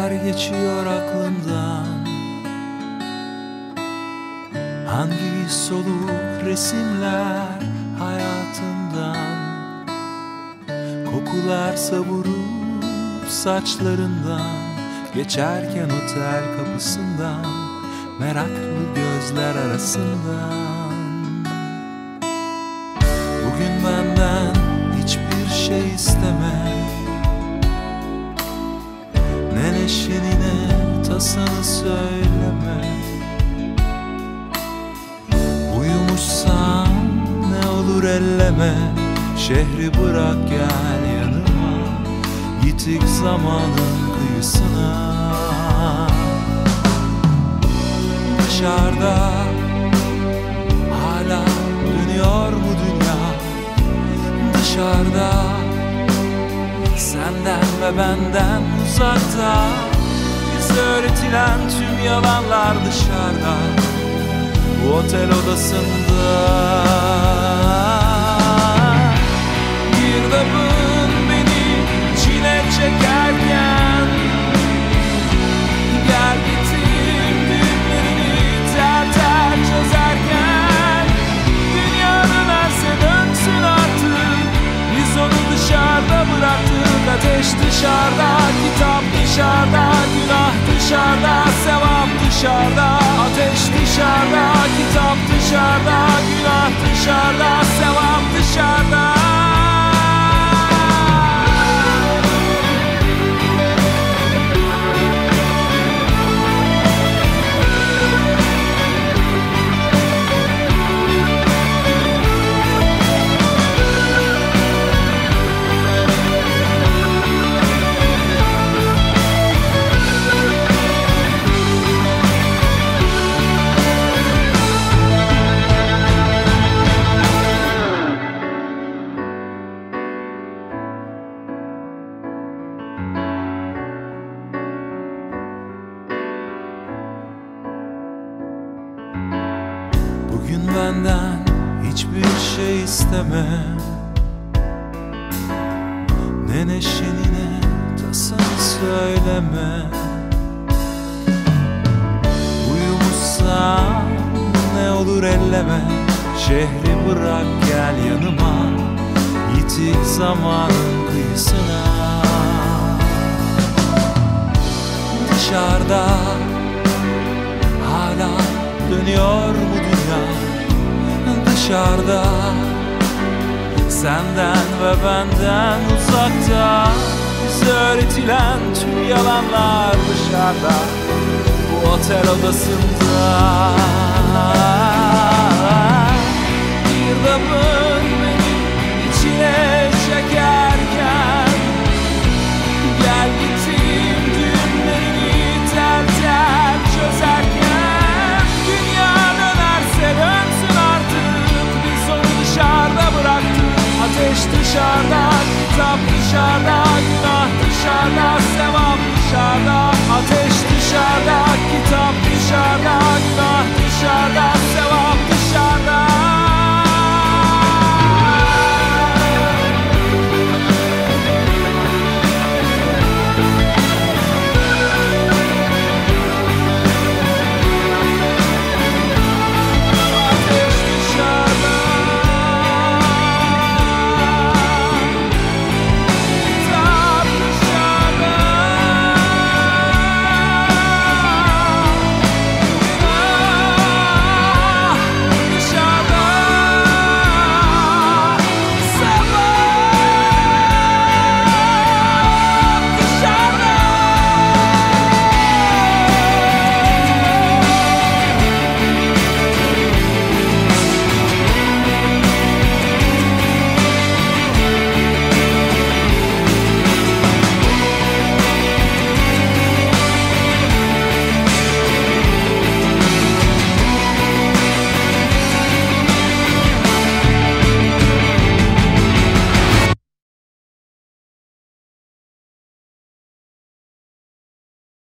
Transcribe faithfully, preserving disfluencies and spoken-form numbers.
Neler geçiyor aklından, hangi soluk resimler hayatından, kokular savurup saçlarından, geçerken otel kapısından, meraklı gözler arasından. Bugün benden hiçbir şey isteme, ne neşeni ne tasanı söyleme. Uyumuşsan ne olur elleme, şehri bırak gel yanıma, yitik zamanın kıyısına. Dışarıda hala dönüyor mu dünya? Dışarıda senden ve benden uzakta, bize öğretilen tüm yalanlar dışarıda, bu otel odasında. Girdabın beni çile çekerken, gel getir düğümlerini ter ter çözerken, dünyanın erse dönsün artık, biz onu dışarıda bıraktık. Ateş dışarıda, kitap dışarıda, günah dışarıda, sevap dışarıda. Ateş dışarıda, kitap dışarıda, günah dışarıda, sevap dışarıda. Bugün benden hiçbir şey isteme, ne neşeni ne tasanı söyleme. Uyumuşsan ne olur elleme, şehri bırak gel yanıma, yitik zamanın kıyısına. Dışarıda hala dönüyor mu dünya? Dışarıda senden ve benden uzakta, bize öğretilen tüm yalanlar dışarıda, bu otel odasında. Girdabın